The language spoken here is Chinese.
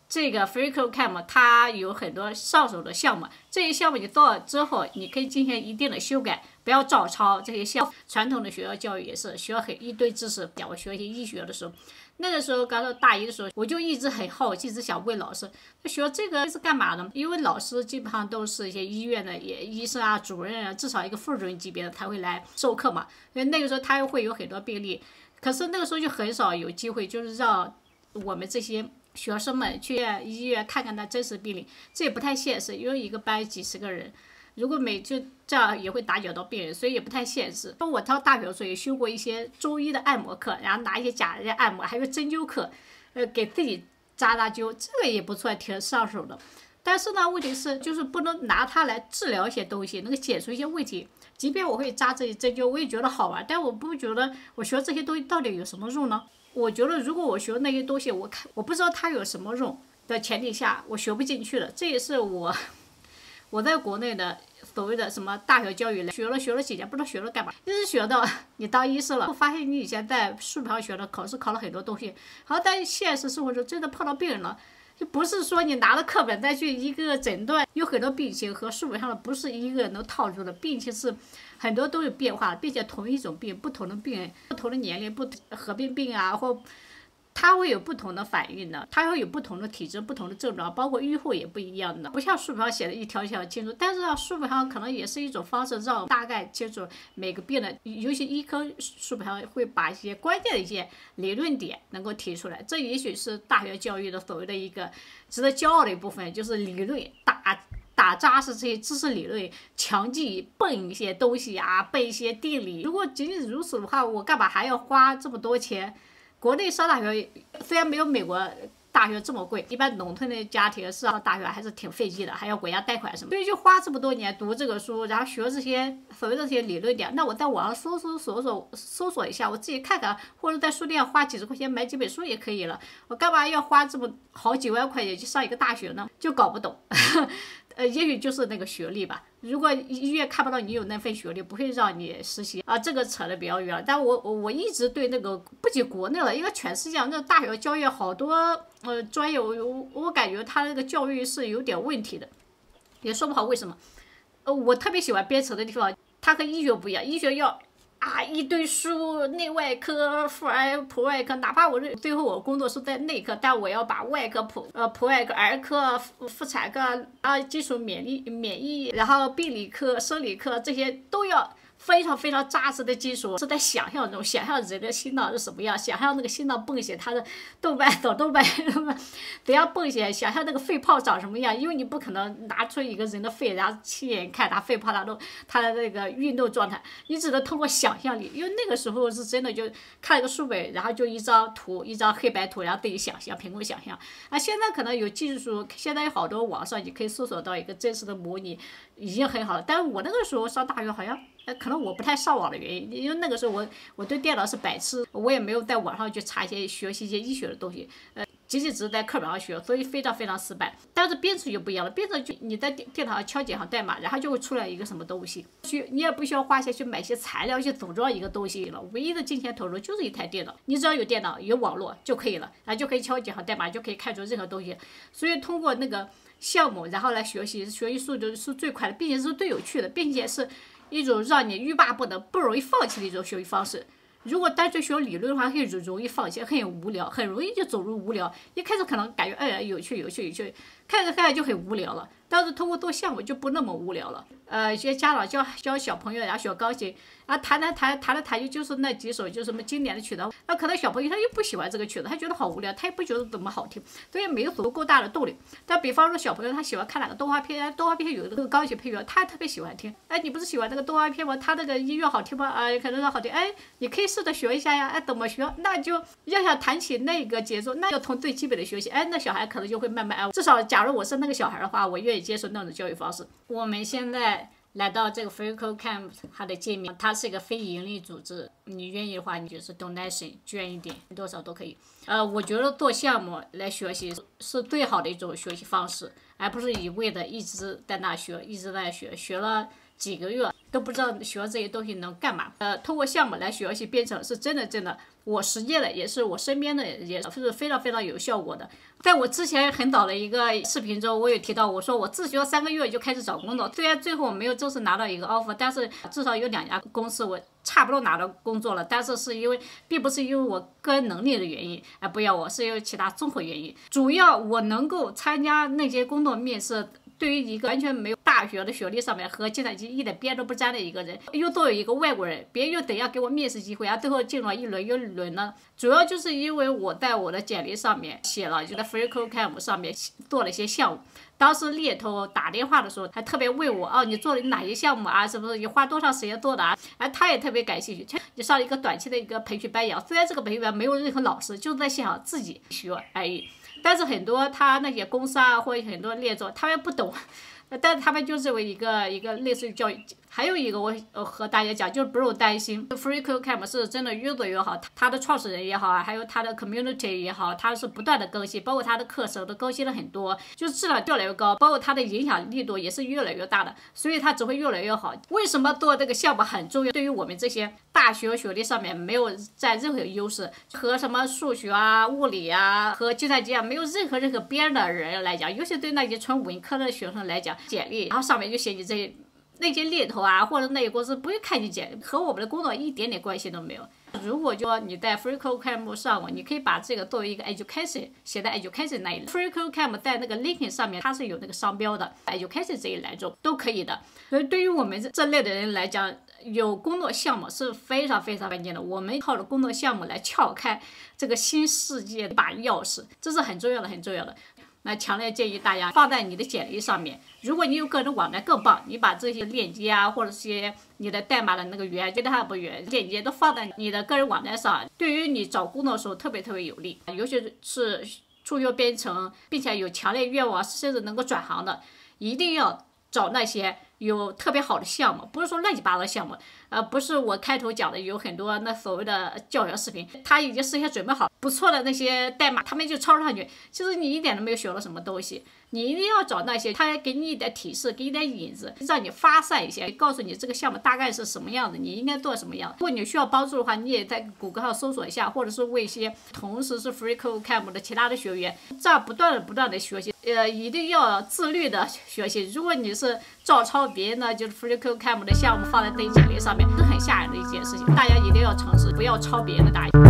这个 FreeCodeCamp 它有很多上手的项目，这些项目你到了之后，你可以进行一定的修改，不要照抄这些项目。传统的学校教育也是学一堆知识。讲我学一些医学的时候，那个时候刚到大一的时候，我就一直很好奇，一直想问老师，学这个是干嘛的？因为老师基本上都是一些医院的医生啊、主任啊，至少一个副主任级别的才会来授课嘛。因为那个时候他又会有很多病例，可是那个时候就很少有机会，就是让我们这些学生们去医院看看那真实病例，这也不太现实，因为一个班几十个人，如果就这样也会打搅到病人，所以也不太现实。我到大学的时候也修过一些中医的按摩课，然后拿一些假人按摩，还有针灸课，给自己扎灸，这个也不错，挺上手的。但是呢，问题是就是不能拿它来治疗一些东西，能够解除一些问题。即便我会扎这些针灸，我也觉得好玩，但我不觉得我学这些东西到底有什么用呢？我觉得如果我学那些东西，我不知道它有什么用的前提下，我学不进去了。这也是我在国内的所谓的什么大学教育学了几年，不知道学了干嘛，一直学到你当医生了，我发现你以前在书本上学的考试考了很多东西，好，但现实生活中真的碰到病人了。就不是说你拿了课本再去一个诊断，有很多病情和书本上的不是一个能套住的，病情是很多都有变化，并且同一种病，不同的病人、不同的年龄、合并病啊，或它会有不同的反应的，它会有不同的体质、不同的症状，包括预后也不一样的，不像书本上写的一条一条清楚。但是书本上可能也是一种方式，让大概清楚每个病人，尤其医科书本上会把一些关键的一些理论点能够提出来。这也许是大学教育的所谓的一个值得骄傲的一部分，就是理论打扎实这些知识理论，强记背一些东西啊，背一些定理。如果仅仅如此的话，我干嘛还要花这么多钱？国内上大学虽然没有美国大学这么贵，一般农村的家庭上大学还是挺费劲的，还要国家贷款什么，所以就花这么多年读这个书，然后学这些所谓的这些理论点。那我在网上搜索一下，我自己看看，或者在书店花几十块钱买几本书也可以了。我干嘛要花这么好几万块钱去上一个大学呢？就搞不懂。也许就是那个学历吧。如果医院看不到你有那份学历，不会让你实习啊。这个扯得比较远，但我一直对那个不仅国内了，因为全世界那大学教育好多专业，我感觉他那个教育是有点问题的，也说不好为什么。我特别喜欢编程的地方，它和医学不一样，医学要一堆书，内外科、普外科，哪怕最后我工作是在内科，但我要把外科、普外科、儿科、妇产科基础免疫，然后病理科、生理科这些都要非常非常扎实的基础，是在想象中，想象人的心脏是什么样，想象那个心脏泵血，它的脑动脉怎样泵血，想象那个肺泡长什么样，因为你不可能拿出一个人的肺，然后亲眼看他肺泡它的那个运动状态，你只能通过想象力，因为那个时候是真的就看一个书本，然后就一张图，一张黑白图，然后自己想象，凭空想象。现在可能有技术，现在有好多网上你可以搜索到一个真实的模拟，已经很好了。但是我那个时候上大学好像。可能我不太上网的原因，因为那个时候我对电脑是白痴，我也没有在网上去查学习一些医学的东西，仅仅只是在课本上学，所以非常非常失败。但是编程就不一样了，编程就你在电脑上敲几行代码，然后就会出来一个什么东西，你也不需要花钱去买些材料去组装一个东西了，唯一的金钱投入就是一台电脑，你只要有电脑有网络就可以了，就可以敲几行代码就可以看出任何东西。所以通过那个项目，然后来学习速度是最快的，并且是最有趣的，并且是一种让你欲罢不能、不容易放弃的一种学习方式。如果单纯学理论的话，很容易放弃，很无聊，很容易就走入无聊。一开始可能感觉有趣，看着就很无聊了。但是通过做项目就不那么无聊了。一些家长教小朋友然后学钢琴，弹就是那几首就什么经典的曲子，可能小朋友他又不喜欢这个曲子，他觉得好无聊，他也不觉得怎么好听，所以没有足够大的动力。但比方说小朋友他喜欢看哪个动画片，动画片有那个钢琴配乐，他特别喜欢听。你不是喜欢那个动画片吗？他那个音乐好听吗？可能说好听，你可以试着学一下呀。怎么学？那就要想弹起那个节奏，那要从最基本的学习。那小孩可能就会慢慢至少假如我是那个小孩的话，我愿意接受那种教育方式。我们现在来到这个 FreeCodeCamp 它的界面，它是一个非营利组织，你愿意的话，你就是 donation 捐一点，多少都可以。我觉得做项目来学习是最好的一种学习方式，而不是一味的一直在那学，学了几个月都不知道学这些东西能干嘛。通过项目来学习编程是真的，我实践的也是我身边的也是非常有效果的。在我之前很早的一个视频中，我有提到，我说我自学3个月就开始找工作，虽然最后我没有正式拿到一个 offer， 但是至少有2家公司我差不多拿到工作了，但是并不是因为我个人能力的原因不要我，是因为其他综合原因。主要我能够参加那些工作面试，对于一个完全没有大学的学历上面和计算机一点边都不沾的一个人，又作为一个外国人，别人又等要给我面试机会最后进了一轮又一轮呢，主要就是因为我在我的简历上面写了，就在 FreeCodeCamp 上面做了一些项目。当时猎头打电话的时候还特别问我你做了哪些项目啊，是不是你花多长时间做的啊？他也特别感兴趣，你上一个短期的一个培训班一样，虽然这个培训班没有任何老师，就是在现场自己学而已。但是很多他那些公司或者很多猎头他们不懂，但是他们就认为一个类似于教育。还有一个我和大家讲，就是不用担心 FreeCodeCamp 是真的越做越好，他的创始人也好还有他的 community 也好，他是不断的更新，包括他的课程都更新了很多，就是质量越来越高，包括他的影响力度也是越来越大的，所以他只会越来越好。为什么做这个项目很重要？对于我们这些大学学历上面没有占任何优势，和什么数学物理和计算机没有任何边的人来讲，尤其对那些纯文科的学生来讲，简历然后上面就写你这些。那些猎头或者那些公司不会看你简历，和我们的工作一点点关系都没有。如果就你在 FreeCodeCamp 上网，你可以把这个作为一个 education 写在 education 那一栏。FreeCodeCamp 在那个 LinkedIn 上面它是有那个商标的 education 这一栏中都可以的。所以对于我们这类的人来讲，有工作项目是非常关键的。我们靠着工作项目来撬开这个新世界的一把钥匙，这是很重要的。那强烈建议大家放在你的简历上面。如果你有个人网站更棒，你把这些链接或者些你的代码的那个源链接都放在你的个人网站上，对于你找工作的时候特别有利。尤其是初学编程并且有强烈愿望甚至能够转行的，一定要找那些有特别好的项目，不是说乱七八糟的项目，不是我开头讲的有很多那所谓的教学视频，他已经事先准备好不错的那些代码，他们就抄上去，其实你一点都没有学到什么东西。你一定要找那些他给你一点提示，给你一点引子，让你发散一些，告诉你这个项目大概是什么样子，你应该做什么样。如果你需要帮助的话，你也在谷歌上搜索一下，或者是问一些同时是 FreeCodeCamp 的其他的学员，这样不断的学习。一定要自律的学习。如果你是照抄别人的，就是 FreeCodeCamp 的项目放在自己简历上面，是很吓人的一件事情。大家一定要尝试，不要抄别人的答案。